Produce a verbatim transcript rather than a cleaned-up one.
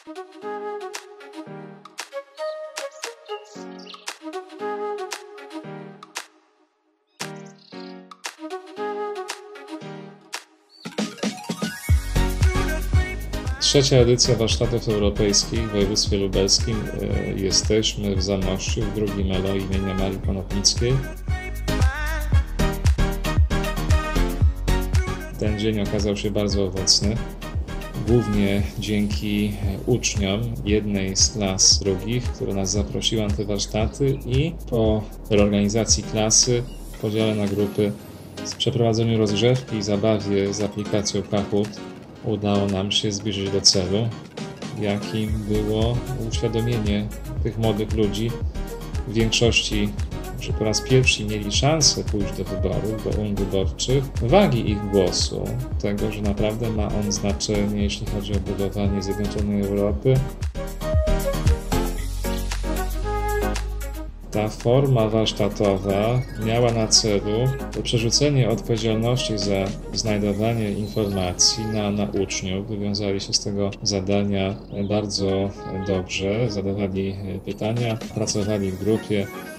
Trzecia edycja warsztatów europejskich w województwie lubelskim. Jesteśmy w Zamościu, w drugim Elo imienia Marii Konopnickiej. Ten dzień okazał się bardzo owocny, głównie dzięki uczniom jednej z klas drugich, która nas zaprosiła na te warsztaty, i po reorganizacji klasy, podziale na grupy, przeprowadzeniu rozgrzewki i zabawie z aplikacją Kahoot udało nam się zbliżyć do celu, jakim było uświadomienie tych młodych ludzi, w większości, że po raz pierwszy mieli szansę pójść do wyborów, do urn wyborczych, wagi ich głosu, tego, że naprawdę ma on znaczenie, jeśli chodzi o budowanie zjednoczonej Europy. Ta forma warsztatowa miała na celu przerzucenie odpowiedzialności za znajdowanie informacji na, na uczniów. Wywiązali się z tego zadania bardzo dobrze, zadawali pytania, pracowali w grupie.